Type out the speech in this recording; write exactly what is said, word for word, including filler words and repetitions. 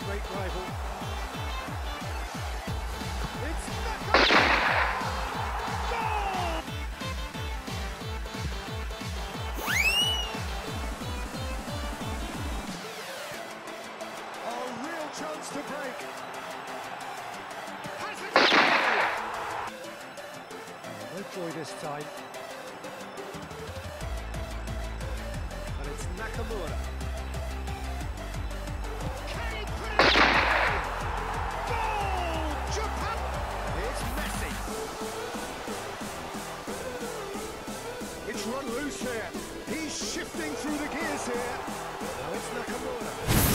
great rival. It's Nakamura! Goal! A real chance to break. Has it? Oh, no joy this time. And it's Nakamura. It's run loose here. He's shifting through the gears here. Now it's Nakamura.